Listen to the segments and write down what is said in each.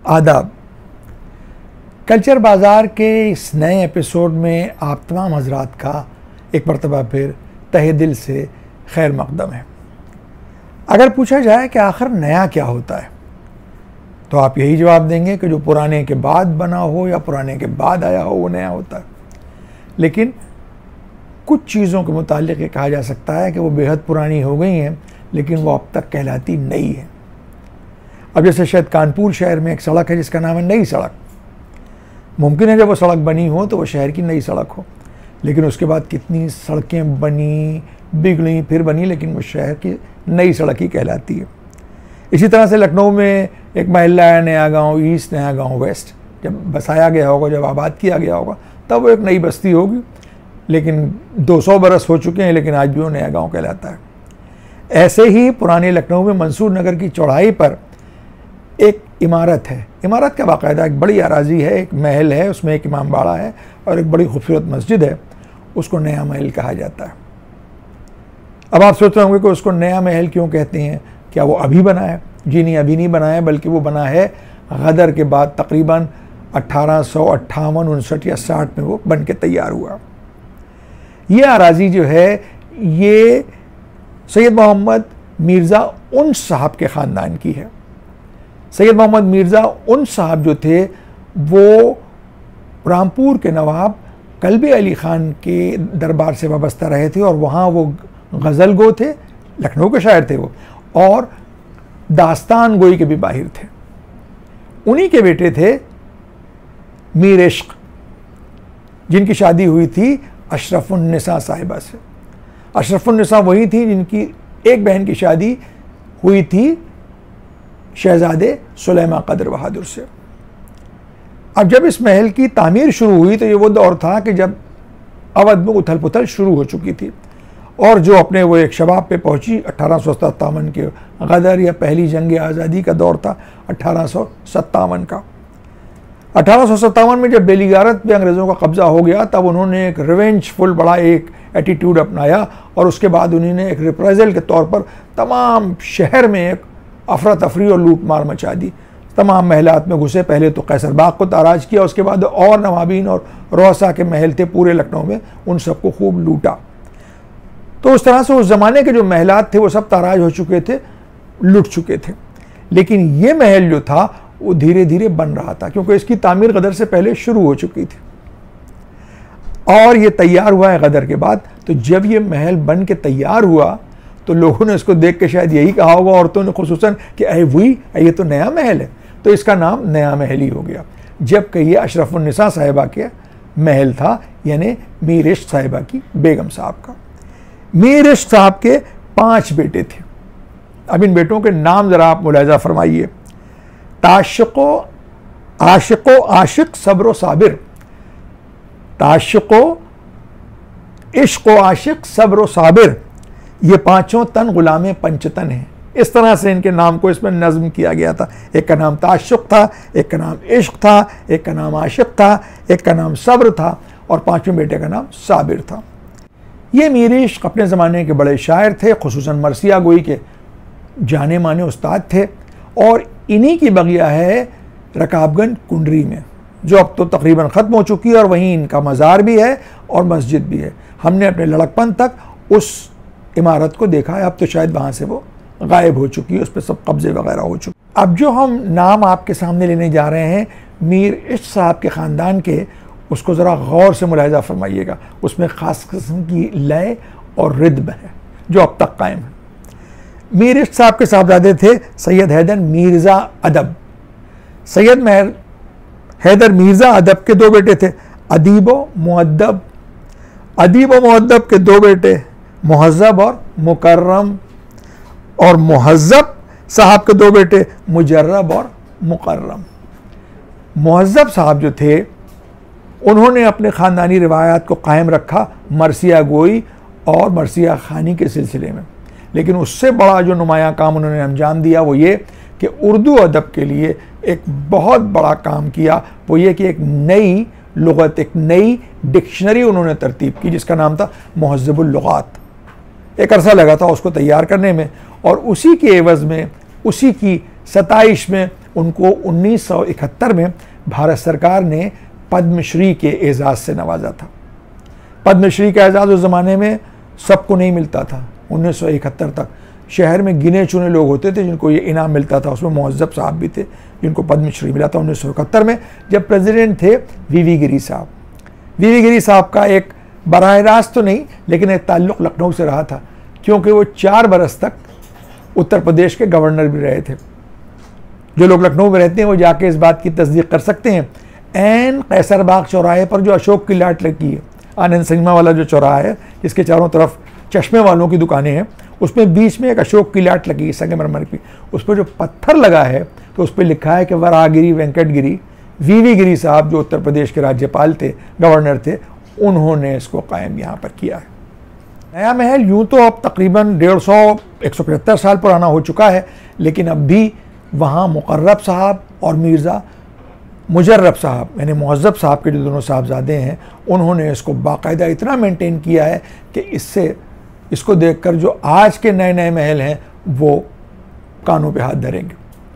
आदाब। कल्चर बाज़ार के इस नए एपिसोड में आप तमाम हजरात का एक मरतबा फिर तहे दिल से खैर मकदम है। अगर पूछा जाए कि आखिर नया क्या होता है तो आप यही जवाब देंगे कि जो पुराने के बाद बना हो या पुराने के बाद आया हो वो नया होता है। लेकिन कुछ चीज़ों के मुतालिक ये कहा जा सकता है कि वो बेहद पुरानी हो गई हैं लेकिन वो अब तक कहलाती नई है। अब जैसे शायद कानपुर शहर में एक सड़क है जिसका नाम है नई सड़क। मुमकिन है जब वो सड़क बनी हो तो वो शहर की नई सड़क हो, लेकिन उसके बाद कितनी सड़कें बनी, बिगड़ी, फिर बनी, लेकिन वो शहर की नई सड़क ही कहलाती है। इसी तरह से लखनऊ में एक महल्ला है नया गांव ईस्ट, नया गांव वेस्ट। जब बसाया गया होगा, जब आबाद किया गया होगा, तब वो एक नई बस्ती होगी, लेकिन 200 बरस हो चुके हैं लेकिन आज भी वो नया गांव कहलाता है। ऐसे ही पुराने लखनऊ में मंसूर नगर की चौड़ाई पर एक इमारत है। इमारत का बाकायदा एक बड़ी अराजी है, एक महल है, उसमें एक इमाम बाड़ा है और एक बड़ी खूबसूरत मस्जिद है। उसको नया महल कहा जाता है। अब आप सोच रहे होंगे कि उसको नया महल क्यों कहते हैं, क्या वो अभी बना है? जी नहीं, अभी नहीं बना है, बल्कि वो बना है गदर के बाद तकरीबन 1858, 59 या 60 में वो बन के तैयार हुआ। ये अराजी जो है ये सैयद मोहम्मद मिर्ज़ा उन साहब के ख़ानदान की है। सैयद मोहम्मद मिर्ज़ा उन साहब जो थे वो रामपुर के नवाब कल्बे अली ख़ान के दरबार से वाबस्ता रहे थे और वहाँ वो गज़ल गो थे, लखनऊ के शायर थे वो, और दास्तान गोई के भी माहिर थे। उन्हीं के बेटे थे मीर इश्क, जिनकी शादी हुई थी अशरफुन्निसा साहिबा से। अशरफुन्निसा वही थी जिनकी एक बहन की शादी हुई थी शहजादे सुलेमा कदर बहादुर से। अब जब इस महल की तामीर शुरू हुई तो ये वो दौर था कि जब अवध में उथल पुथल शुरू हो चुकी थी और जो अपने वो एक शबाब पे पहुंची 1857 के गदर या पहली जंग आज़ादी का दौर था 1857 का। 1857 में जब बेलीगारत पे अंग्रेज़ों का कब्ज़ा हो गया तब उन्होंने एक रिवेंजफुल बड़ा एक एटीट्यूड अपनाया और उसके बाद उन्होंने एक रिप्रेजल के तौर पर तमाम शहर में एक अफरा तफरी और लूट मार मचा दी। तमाम महलात में घुसे, पहले तो कैसर बाग को ताराज किया, उसके बाद और नवाबीन और रोसा के महल थे पूरे लखनऊ में, उन सबको खूब लूटा। तो उस तरह से उस ज़माने के जो महलात थे वो सब ताराज हो चुके थे, लुट चुके थे। लेकिन ये महल जो था वो धीरे धीरे बन रहा था क्योंकि इसकी तामीर गदर से पहले शुरू हो चुकी थी और ये तैयार हुआ है गदर के बाद। तो जब ये महल बन के तैयार हुआ तो लोगों ने इसको देख के शायद यही कहा होगा, औरतों ने खुसूसन, कि अरे वही ये तो नया महल है, तो इसका नाम नया महल ही हो गया। जबकि ये अशरफुन्निसा साहिबा के महल था, यानी मीर इश्क साहिबा की बेगम साहब का। मीर इश्क साहब के 5 बेटे थे। अब इन बेटों के नाम ज़रा आप मुलाहिज़ा फरमाइए। ताशिको आशिको आशिक सब्र साबिर, ताशिको इश्को आशिक सब्र साबिर, ये 5 तन गुलाम पंचतन हैं। इस तरह से इनके नाम को इसमें नज़्म किया गया था। एक का नाम ताशुक था, एक का नाम इश्क था, एक का नाम आशिक था, एक का नाम सब्र था और 5वें बेटे का नाम साबिर था। ये मीर इश्क अपने ज़माने के बड़े शायर थे, खुसूसन मरसिया गोई के जाने माने उस्ताद थे और इन्हीं की बगिया है रकाबगंज कुंडरी में, जो अब तो तकरीबन ख़त्म हो चुकी है और वहीं इनका मज़ार भी है और मस्जिद भी है। हमने अपने लड़कपन तक उस इमारत को देखा है, अब तो शायद वहाँ से वो गायब हो चुकी है, उस पर सब कब्ज़े वगैरह हो चुके। अब जो हम नाम आपके सामने लेने जा रहे हैं मीर इश्क साहब के ख़ानदान के, उसको ज़रा गौर से मुलाहिज़ा फरमाइएगा। उसमें ख़ास किस्म की लय और रिद्म है जो अब तक कायम है। मीर इश्क साहब के साहबजादे थे सैयद हैदर मिर्ज़ा अदब। सैयद हैदर मिर्ज़ा अदब के 2 बेटे थे, अदीब व मुअद्दब। अदीब व मुअद्दब के 2 बेटे मुहज़्ज़ब और मुकर्रम, और मुहज़्ज़ब साहब के 2 बेटे मुजर्रब और मुकर्रम। मुहज़्ज़ब साहब जो थे उन्होंने अपने ख़ानदानी रिवायात को कायम रखा मरसिया गोई और मरसिया खानी के सिलसिले में, लेकिन उससे बड़ा जो नुमाया काम उन्होंने अंजाम दिया वो ये कि उर्दू अदब के लिए एक बहुत बड़ा काम किया। वो ये कि एक नई लुग़त, एक नई डिक्शनरी उन्होंने तरतीब की जिसका नाम था मुहज़्ज़बुल लुग़ात। एक अरसा लगा था उसको तैयार करने में और उसी के एवज़ में, उसी की सताइश में उनको 1971 में भारत सरकार ने पद्मश्री के एजाज़ से नवाजा था। पद्मश्री का एजाज़ उस ज़माने में सबको नहीं मिलता था। 1971 तक शहर में गिने चुने लोग होते थे जिनको ये इनाम मिलता था। उसमें मुअज़्ज़ब साहब भी थे जिनको पद्मश्री मिला था 1971 में, जब प्रेसिडेंट थे वीवी गिरी साहब। वीवी गिरी साहब का एक बराह रास्त तो नहीं लेकिन एक ताल्लुक़ लखनऊ से रहा था, क्योंकि वो 4 बरस तक उत्तर प्रदेश के गवर्नर भी रहे थे। जो लोग लखनऊ में रहते हैं वो जाके इस बात की तस्दीक कर सकते हैं। एन कैसरबाग चौराहे पर जो अशोक की लाट लगी है, आनंद सिनेमा वाला जो चौराहा है जिसके चारों तरफ चश्मे वालों की दुकानें हैं, उसमें बीच में एक अशोक की लाट लगी है संगमरमर की। उस पर जो पत्थर लगा है तो उस पर लिखा है कि वराहगिरी वेंकटगिरी वीवी गिरी साहब जो उत्तर प्रदेश के राज्यपाल थे, गवर्नर थे, उन्होंने इसको कायम यहाँ पर किया है। नया महल यूँ तो अब तकरीबन 175 साल पुराना हो चुका है, लेकिन अब भी वहाँ मुकर्रब साहब और मिर्ज़ा मुजर्रब साहब यानी मुअज़्ज़ब साहब के जो दोनों साहबजादे हैं, उन्होंने इसको बाकायदा इतना मेंटेन किया है कि इसको देखकर जो आज के नए नए महल हैं वो कानों पे हाथ धरेंगे।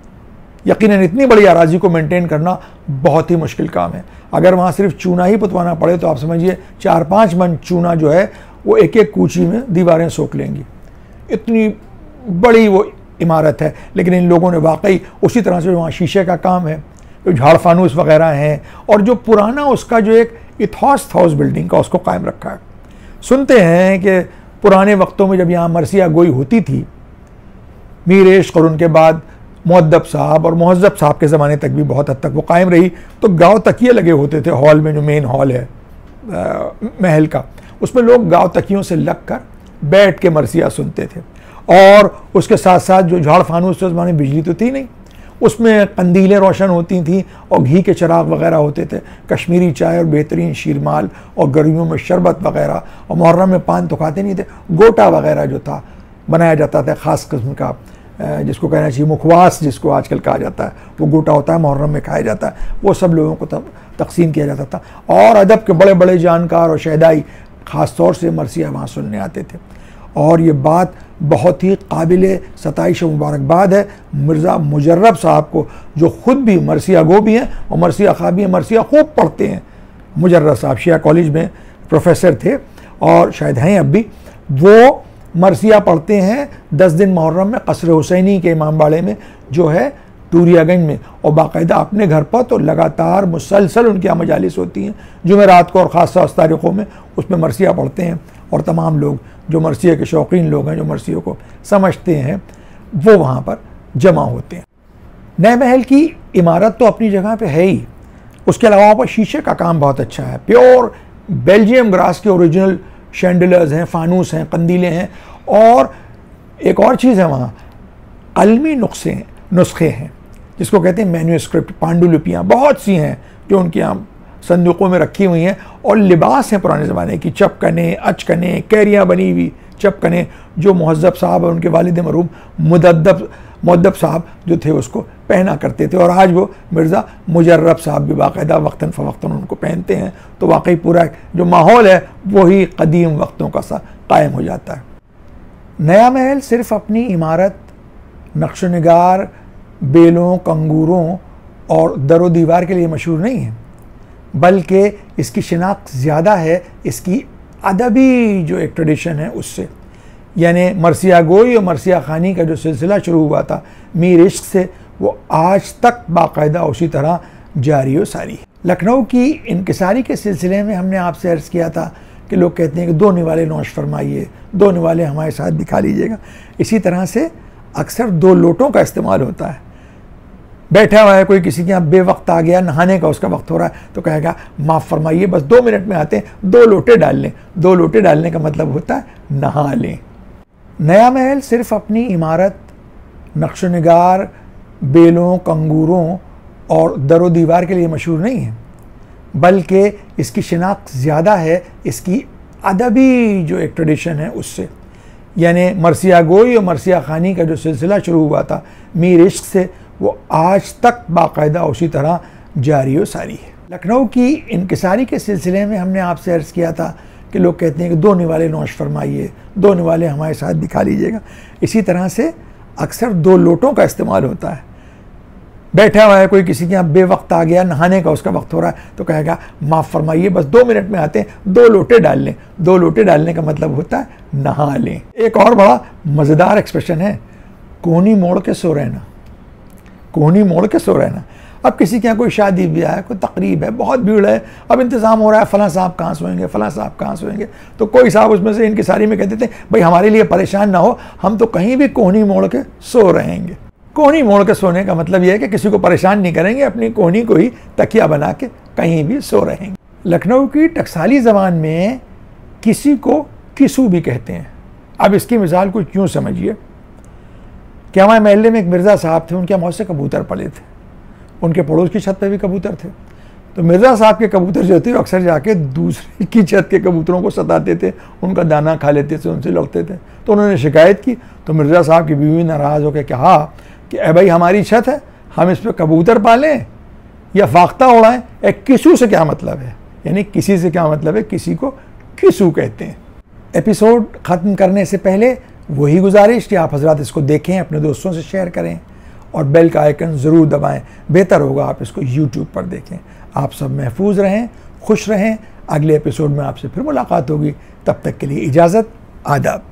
यकीनन इतनी बड़ी अराजी को मेंटेन करना बहुत ही मुश्किल काम है। अगर वहाँ सिर्फ चूना ही पुतवाना पड़े तो आप समझिए 4-5 मन चूना जो है वो एक एक कूची में दीवारें सोख लेंगी। इतनी बड़ी वो इमारत है, लेकिन इन लोगों ने वाकई उसी तरह से वहाँ शीशे का काम है, जो झाड़ फानूस वगैरह हैं, और जो पुराना उसका जो एक इथॉस था उस बिल्डिंग का, उसको कायम रखा है। सुनते हैं कि पुराने वक्तों में जब यहाँ मरसिया गोई होती थी, मीर इश्क और उनके बाद मुअद्दब साहब और मुहज़्ज़ब साहब के ज़माने तक भी बहुत हद तक वो कायम रही, तो गाँव तकिए लगे होते थे हॉल में, जो मेन हॉल है महल का, उसमें लोग गाँव तकियों से लग कर बैठ के मरसिया सुनते थे। और उसके साथ साथ जो झाड़ फानूस से उस ज़माने बिजली तो थी नहीं, उसमें कंदीलें रोशन होती थीं और घी के चिराग वगैरह होते थे, कश्मीरी चाय और बेहतरीन शीरमाल और गर्मियों में शरबत वगैरह, और मुहर्रम में पान तो खाते नहीं थे, गोटा वगैरह जो था बनाया जाता था ख़ास किस्म का, जिसको कहना चाहिए मुखवास जिसको आजकल कहा जाता है, वो गोटा होता है, मुहर्रम में खाया जाता है, वो सब लोगों को तब तकसीम किया जाता था। और अदब के बड़े बड़े जानकार और शहदाई ख़ास तौर से मरसिया वहाँ सुनने आते थे। और ये बात बहुत ही काबिल सताइश मुबारकबाद है मिर्ज़ा मुजर्रब साहब को, जो ख़ुद भी मरसिया गो भी हैं और मरसिया खा भी हैं, मरसिया खूब पढ़ते हैं। मुजर्रब साहब शिया कॉलेज में प्रोफेसर थे और शायद हैं अब भी। वो मरसिया पढ़ते हैं 10 दिन मुहर्रम में कसर हुसैनी के इमामबाड़े में जो है टूरियागंज में, और बाकायदा अपने घर पर तो लगातार मुसलसल उनकी यहाँ मजालिस होती हैं जुमेरात को और ख़ास तारीख़ों में, उसमें मरसिया पढ़ते हैं। और तमाम लोग जो मरसिया के शौकीन लोग हैं, जो मरसियों को समझते हैं, वो वहाँ पर जमा होते हैं। नए महल की इमारत तो अपनी जगह पे है ही, उसके अलावा वहाँ पर शीशे का काम बहुत अच्छा है। प्योर बेल्जियम ग्रास के ओरिजिनल शैंडलर्स हैं, फानूस हैं, कंदीलें हैं, और एक और चीज़ है वहाँ कलमी नुस्खे हैं जिसको कहते हैं मैन्यूस्क्रिप्ट, पांडुलिपियाँ बहुत सी हैं जो उनके यहाँ संदूकों में रखी हुई हैं, और लिबास हैं पुराने ज़माने की, चपकने, अचकने, कैरियाँ बनी हुई चपकने, जो मुहज़्ज़ब साहब और उनके वालिद मरहूम मुअद्दब साहब जो थे उसको पहना करते थे, और आज वो मिर्ज़ा मुजर्रब साहब भी बाकायदा वक्तन फ़वक्तन उनको पहनते हैं। तो वाकई पूरा जो माहौल है वही कदीम वक्तों का सा कायम हो जाता है। नया महल सिर्फ़ अपनी इमारत, नक्श निगार, बेलों, कंगूरों और दरो दीवार के लिए मशहूर नहीं है, बल्कि इसकी शिनाख्त ज़्यादा है इसकी अदबी जो एक ट्रेडिशन है उससे। यानी मरसिया गोई और मरसिया खानी का जो सिलसिला शुरू हुआ था मीर इश्क से, वो आज तक बाकायदा उसी तरह जारी व सारी है। लखनऊ की इनकिसारी के सिलसिले में हमने आपसे अर्ज़ किया था कि लोग कहते हैं कि 2 निवाले नौश फरमाइए, 2 निवाले हमारे साथ दिखा लीजिएगा। इसी तरह से अक्सर 2 लोटों का इस्तेमाल होता है। बैठा हुआ है कोई, किसी के यहाँ बेवक्त आ गया, नहाने का उसका वक्त हो रहा है, तो कहेगा माफ़ फरमाइए बस 2 मिनट में आते हैं, 2 लोटे डाल लें। 2 लोटे डालने का मतलब होता है नहा लें। नया महल सिर्फ़ अपनी इमारत, नक्श निगार, बेलों, कंगूरों और दरो दीवार के लिए मशहूर नहीं है, बल्कि इसकी शिनाख्त ज़्यादा है इसकी अदबी जो एक ट्रेडिशन है उससे। यानी मरसिया गोई और मरसिया खानी का जो सिलसिला शुरू हुआ था मीर इश्क से, वो आज तक बाकायदा उसी तरह जारी व सारी है। लखनऊ की इनकिसारी के सिलसिले में हमने आपसे अर्ज़ किया था कि लोग कहते हैं कि 2 निवाले नौश फरमाइए, 2 निवाले हमारे साथ दिखा लीजिएगा। इसी तरह से अक्सर 2 लोटों का इस्तेमाल होता है। बैठा हुआ है कोई, किसी के यहाँ बेवक्त आ गया, नहाने का उसका वक्त हो रहा है, तो कहेगा माफ़ फरमाइए बस 2 मिनट में आते हैं, 2 लोटे डाल लें। 2 लोटे डालने का मतलब होता है नहा लें। एक और बड़ा मज़ेदार एक्सप्रेशन है, कोहनी मोड़ के सो रहना। कोहनी मोड़ के सो रहना। अब किसी के यहाँ कोई शादी ब्याह है, कोई तकरीब है, बहुत भीड़ है, अब इंतज़ाम हो रहा है, फ़लाँ साहब कहाँ सोएंगे, फ़लाँ साहब कहाँ सोएंगे, तो कोई साहब उसमें से इनकी सारी में कहते थे भाई हमारे लिए परेशान ना हो, हम तो कहीं भी कोहनी मोड़ के सो रहेंगे। कोहनी मोड़ के सोने का मतलब यह है कि किसी को परेशान नहीं करेंगे, अपनी कोहनी को ही तकिया बना के कहीं भी सो रहेंगे। लखनऊ की टकसाली ज़बान में किसी को किसू भी कहते हैं। अब इसकी मिसाल कुछ यूँ समझिए कि हमारे महल्ले में एक मिर्ज़ा साहब थे, उनके बहुत से कबूतर पले थे, उनके पड़ोस की छत पे भी कबूतर थे। तो मिर्ज़ा साहब के कबूतर जो थे वो अक्सर जाके दूसरे की छत के कबूतरों को सताते थे, उनका दाना खा लेते थे, उनसे लड़ते थे। तो उन्होंने शिकायत की, तो मिर्ज़ा साहब की बीवी नाराज़ होकर कहा कि ए भाई हमारी छत है, हम इस पर कबूतर पालें या फाख्ता उड़ाएं, एक किसू से क्या मतलब है, यानी किसी से क्या मतलब है, किसी को किसू कहते हैं। एपिसोड ख़त्म करने से पहले वही गुजारिश कि आप हजरात इसको देखें, अपने दोस्तों से शेयर करें और बेल का आइकन ज़रूर दबाएं। बेहतर होगा आप इसको यूट्यूब पर देखें। आप सब महफूज रहें, खुश रहें। अगले एपिसोड में आपसे फिर मुलाकात होगी, तब तक के लिए इजाज़त, आदाब।